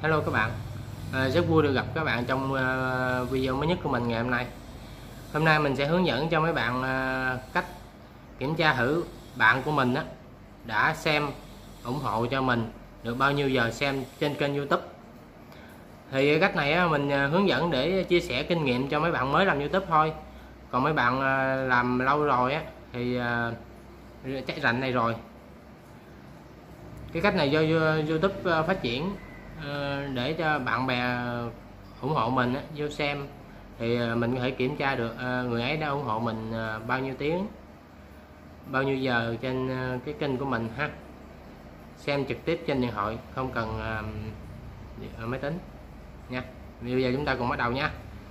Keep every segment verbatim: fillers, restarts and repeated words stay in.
Hello các bạn, à, rất vui được gặp các bạn trong uh, video mới nhất của mình ngày hôm nay. Hôm nay mình sẽ hướng dẫn cho mấy bạn uh, cách kiểm tra thử bạn của mình á, đã xem ủng hộ cho mình được bao nhiêu giờ xem trên kênh YouTube. Thì cách này á, mình uh, hướng dẫn để chia sẻ kinh nghiệm cho mấy bạn mới làm YouTube thôi. Còn mấy bạn uh, làm lâu rồi á, thì uh, chắc rành này rồi. Cái cách này do YouTube uh, phát triển để cho bạn bè ủng hộ mình vô xem, thì mình có thể kiểm tra được người ấy đã ủng hộ mình bao nhiêu tiếng, bao nhiêu giờ trên cái kênh của mình ha. Xem trực tiếp trên điện thoại, không cần máy tính nha. Bây giờ chúng ta cùng bắt đầu nha.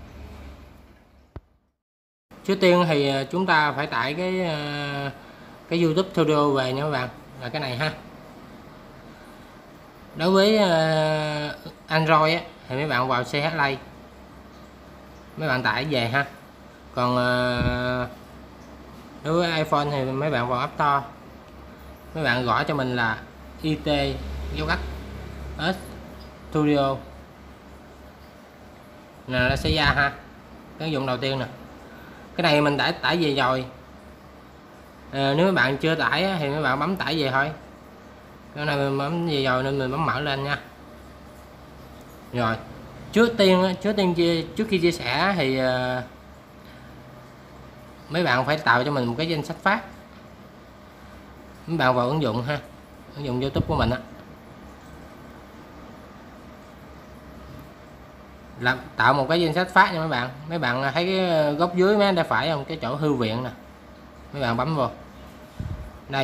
Trước tiên thì chúng ta phải tải cái cái YouTube Studio về nha các bạn, là cái này ha. Đối với uh, Android á, thì mấy bạn vào xê hát Play, mấy bạn tải về ha. Còn uh, đối với iPhone thì mấy bạn vào App Store, mấy bạn gõ cho mình là i tê dấu cách S Studio nè, nó sẽ ra ha. Cái ứng dụng đầu tiên nè, cái này mình tải tải về rồi. À, nếu mấy bạn chưa tải á, thì mấy bạn bấm tải về thôi. Cái này mình bấm gì rồi nên mình bấm mở lên nha. Rồi trước tiên trước tiên trước khi chia sẻ thì uh, mấy bạn phải tạo cho mình một cái danh sách phát. Mấy bạn vào ứng dụng ha, ứng dụng YouTube của mình á, làm tạo một cái danh sách phát nha mấy bạn. Mấy bạn thấy cái góc dưới mấy tay phải không, cái chỗ thư viện nè, mấy bạn bấm vào đây,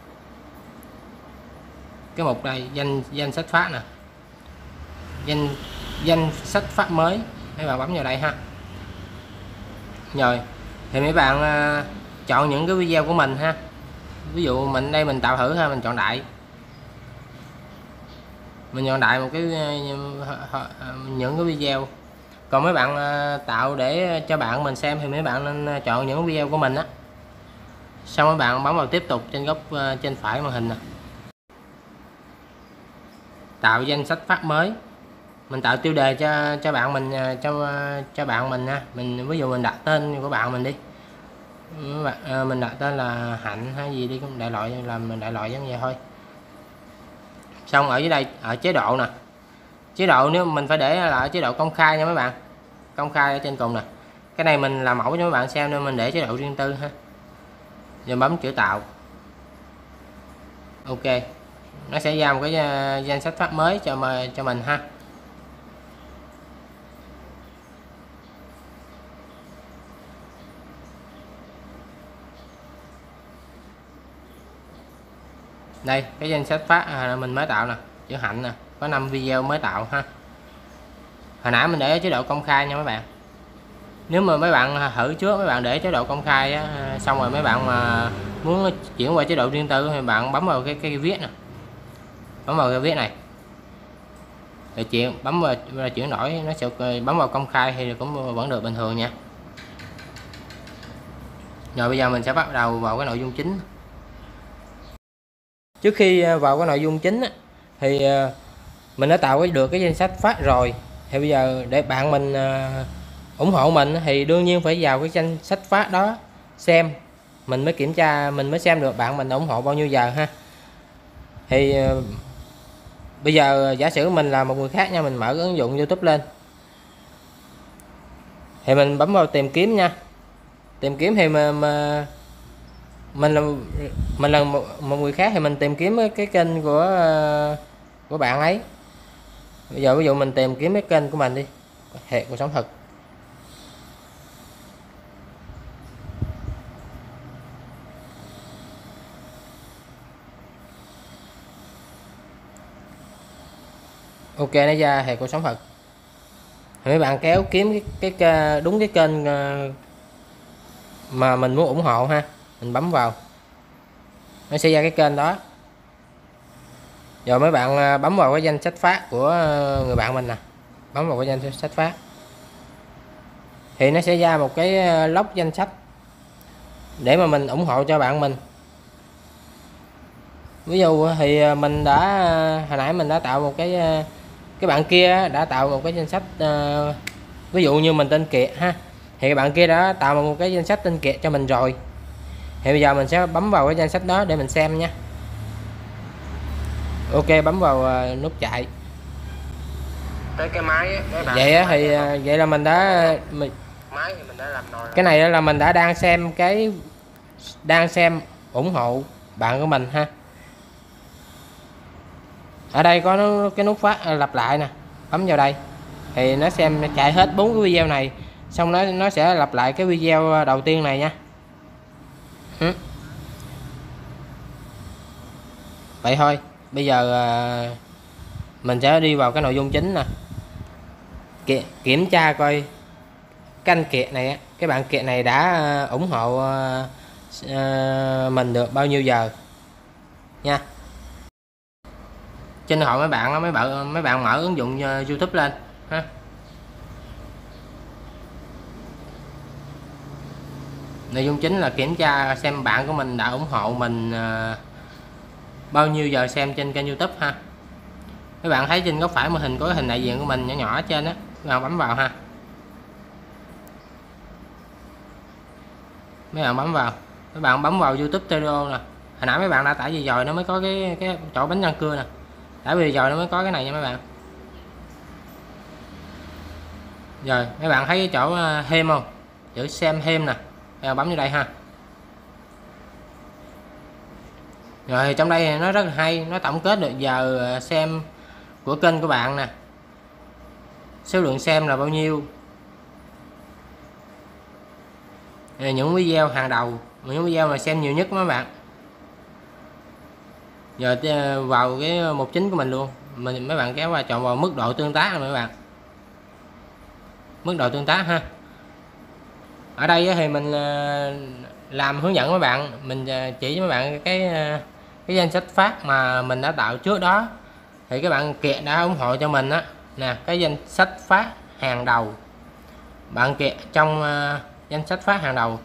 cái mục đây danh danh sách phát nè, danh danh sách phát mới, mấy bạn bấm vào đây ha. Rồi thì mấy bạn uh, chọn những cái video của mình ha. Ví dụ mình đây mình tạo thử ha, mình chọn đại, mình chọn đại một cái uh, những cái video. Còn mấy bạn uh, tạo để cho bạn mình xem thì mấy bạn nên chọn những video của mình á. Xong mấy bạn bấm vào tiếp tục trên góc uh, trên phải màn hình nè, tạo danh sách phát mới. Mình tạo tiêu đề cho cho bạn mình, cho cho bạn mình ha. Mình ví dụ mình đặt tên của bạn mình đi, mình đặt tên là Hạnh hay gì đi, cũng đại loại, làm mình đại loại giống vậy thôi. Xong ở dưới đây ở chế độ nè, chế độ nếu mình phải để là ở chế độ công khai nha mấy bạn, công khai ở trên cùng nè. Cái này mình làm mẫu cho mấy bạn xem nên mình để chế độ riêng tư ha. Rồi bấm chữ tạo, ok, nó sẽ ra một cái danh sách phát mới cho mà cho mình ha. Đây cái danh sách phát à, mình mới tạo nè, chữ Hạnh nè, có năm video mới tạo ha. Hồi nãy mình để ở chế độ công khai nha mấy bạn. Nếu mà mấy bạn thử trước, mấy bạn để chế độ công khai á, xong rồi mấy bạn mà muốn chuyển qua chế độ riêng tư thì bạn bấm vào cái cái viết nè, bấm vào cái viết này rồi chuyện bấm vào chuyển đổi, nó sẽ bấm vào công khai thì cũng vẫn được bình thường nha. Rồi bây giờ mình sẽ bắt đầu vào cái nội dung chính. Trước khi vào cái nội dung chính thì mình đã tạo được cái danh sách phát rồi, thì bây giờ để bạn mình ủng hộ mình thì đương nhiên phải vào cái danh sách phát đó xem, mình mới kiểm tra, mình mới xem được bạn mình ủng hộ bao nhiêu giờ ha. Thì bây giờ giả sử mình là một người khác nha, mình mở cái ứng dụng YouTube lên thì mình bấm vào tìm kiếm nha. Tìm kiếm thì mà, mà mình là mình là một, một người khác thì mình tìm kiếm cái kênh của của bạn ấy. Bây giờ ví dụ mình tìm kiếm cái kênh của mình đi, Hệ Cuộc Sống Thực. Ok, nó ra Hệ Cuộc Sống Thực. Mấy bạn kéo kiếm cái, cái đúng cái kênh mà mình muốn ủng hộ ha, mình bấm vào, nó sẽ ra cái kênh đó. Rồi mấy bạn bấm vào cái danh sách phát của người bạn mình nè, bấm vào cái danh sách phát thì nó sẽ ra một cái log danh sách để mà mình ủng hộ cho bạn mình. Ví dụ thì mình đã hồi nãy mình đã tạo một cái cái bạn kia đã tạo một cái danh sách, uh, ví dụ như mình tên Kiệt ha, thì cái bạn kia đã tạo một cái danh sách tên Kiệt cho mình rồi, thì bây giờ mình sẽ bấm vào cái danh sách đó để mình xem nha. Ok, bấm vào uh, nút chạy. Tới cái máy á, mấy bạn vậy á thì uh, vậy là mình đã mình, máy thì mình đã làm rồi. Cái này là mình đã đang xem cái đang xem ủng hộ bạn của mình ha. Ở đây có nó, cái nút phát lặp lại nè, bấm vào đây thì nó xem chạy hết bốn cái video này, xong nó nó sẽ lặp lại cái video đầu tiên này nha. ừ. Vậy thôi, bây giờ à, mình sẽ đi vào cái nội dung chính nè. Ki kiểm tra coi cái anh Kiệt này, cái bạn Kiệt này đã ủng hộ à, à, mình được bao nhiêu giờ nha. Trên hội mấy bạn mấy bạn mấy bạn mở ứng dụng uh, YouTube lên ha. Nội dung chính là kiểm tra xem bạn của mình đã ủng hộ mình uh, bao nhiêu giờ xem trên kênh YouTube ha. Các bạn thấy trên góc phải màn hình có cái hình đại diện của mình nhỏ nhỏ ở trên á, các bạn bấm vào ha. Mấy bạn bấm vào, các bạn bấm vào YouTube Studio nè. Hồi nãy mấy bạn đã tải gì rồi nó mới có cái cái chỗ bánh răng cưa nè. Đã bây giờ nó mới có cái này nha mấy bạn. Rồi mấy bạn thấy cái chỗ thêm không, chữ xem thêm nè, các bạn bấm vô đây ha. Rồi trong đây nó rất là hay, nó tổng kết được giờ xem của kênh của bạn nè, số lượng xem là bao nhiêu, rồi những video hàng đầu, những video mà xem nhiều nhất mấy bạn. Giờ vào cái mục chính của mình luôn, mình mấy bạn kéo qua chọn vào mức độ tương tác rồi mấy bạn. Mức độ tương tác ha. Ở đây thì mình làm hướng dẫn mấy bạn, mình chỉ cho mấy bạn cái cái danh sách phát mà mình đã tạo trước đó, thì các bạn Kiệt đã ủng hộ cho mình á nè, cái danh sách phát hàng đầu. Bạn Kiệt trong uh, danh sách phát hàng đầu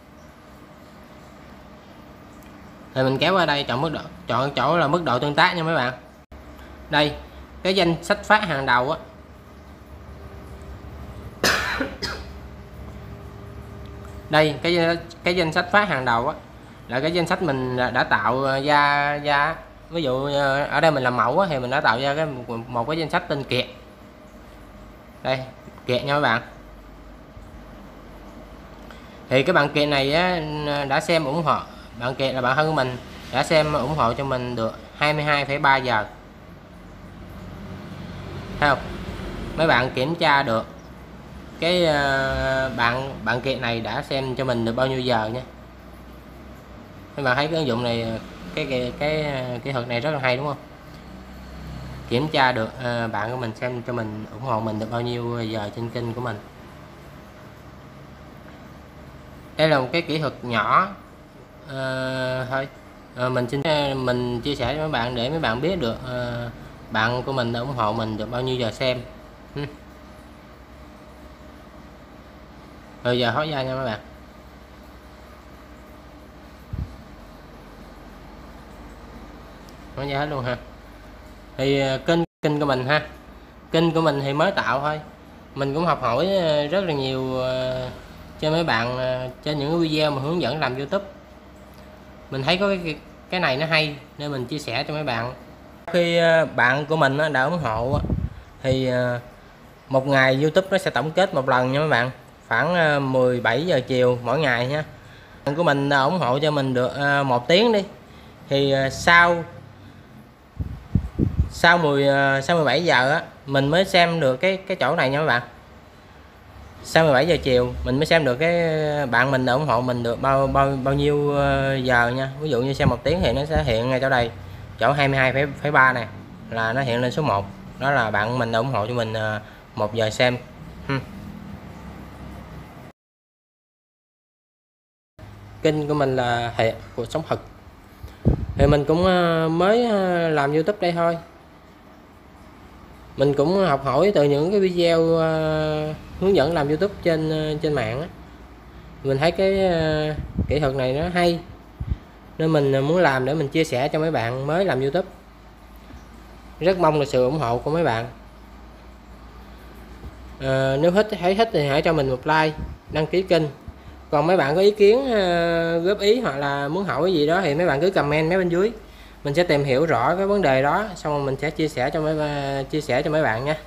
thì mình kéo qua đây chọn mức độ, chọn chỗ là mức độ tương tác nha mấy bạn. Đây cái danh sách phát hàng đầu á, đây cái cái danh sách phát hàng đầu á là cái danh sách mình đã tạo ra ra ví dụ ở đây mình làm mẫu á, thì mình đã tạo ra cái một cái danh sách tên Kiệt. Đây Kiệt nha các bạn. Thì cái bạn Kiệt này á, đã xem ủng hộ, bạn Kiệt là bạn thân của mình, đã xem ủng hộ cho mình được hai mươi hai phẩy ba giờ. Thấy không? Mấy bạn kiểm tra được cái uh, bạn bạn Kiệt này đã xem cho mình được bao nhiêu giờ nha. Các bạn thấy cái ứng dụng này, cái cái cái kỹ thuật này rất là hay đúng không? Kiểm tra được uh, bạn của mình xem cho mình ủng hộ mình được bao nhiêu giờ trên kênh của mình. Đây là một cái kỹ thuật nhỏ uh, thôi. Uh, mình xin mình chia sẻ cho mấy bạn để mấy bạn biết được uh, bạn của mình đã ủng hộ mình được bao nhiêu giờ xem. Hmm. Rồi giờ hỏi ra nha mấy bạn. Nói ra hết luôn ha. Thì kênh kênh của mình ha, kênh của mình thì mới tạo thôi, mình cũng học hỏi rất là nhiều cho mấy bạn trên những video mà hướng dẫn làm YouTube. Mình thấy có cái cái này nó hay nên mình chia sẻ cho mấy bạn. Khi bạn của mình đã ủng hộ thì một ngày YouTube nó sẽ tổng kết một lần nha mấy bạn, khoảng mười bảy giờ chiều mỗi ngày nha. Bạn của mình đã ủng hộ cho mình được một tiếng đi, thì sau sau mười sau mười bảy giờ á mình mới xem được cái cái chỗ này nha các bạn. Sau mười bảy giờ chiều mình mới xem được cái bạn mình đã ủng hộ mình được bao bao bao nhiêu giờ nha. Ví dụ như xem một tiếng thì nó sẽ hiện ngay chỗ đây, chỗ hai mươi hai phẩy ba này là nó hiện lên số một, đó là bạn mình đã ủng hộ cho mình một giờ xem. Hmm. Kênh của mình là hệ cuộc sống thực, thì mình cũng mới làm YouTube đây thôi. Mình cũng học hỏi từ những cái video uh, hướng dẫn làm YouTube trên uh, trên mạng á. Mình thấy cái uh, kỹ thuật này nó hay nên mình muốn làm để mình chia sẻ cho mấy bạn mới làm YouTube. Rất mong là sự ủng hộ của mấy bạn. à, nếu thích thấy thích thì hãy cho mình một like, đăng ký kênh. Còn mấy bạn có ý kiến uh, góp ý hoặc là muốn hỏi cái gì đó thì mấy bạn cứ comment mấy bên dưới, mình sẽ tìm hiểu rõ cái vấn đề đó, xong rồi mình sẽ chia sẻ cho mấy chia sẻ cho mấy bạn nha.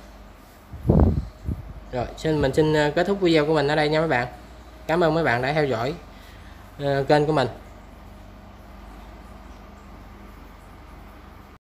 Rồi xin mình xin kết thúc video của mình ở đây nha mấy bạn. Cảm ơn mấy bạn đã theo dõi uh, kênh của mình.